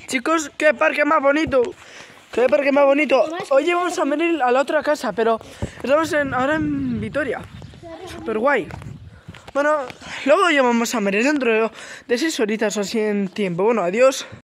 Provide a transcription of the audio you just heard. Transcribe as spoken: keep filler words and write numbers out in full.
Chicos, qué parque más bonito. Qué parque más bonito. Hoy vamos a venir a la otra casa, pero estamos en, ahora en Vitoria. Super guay. Bueno, luego ya vamos a venir dentro de seis horitas o así en tiempo. Bueno, adiós.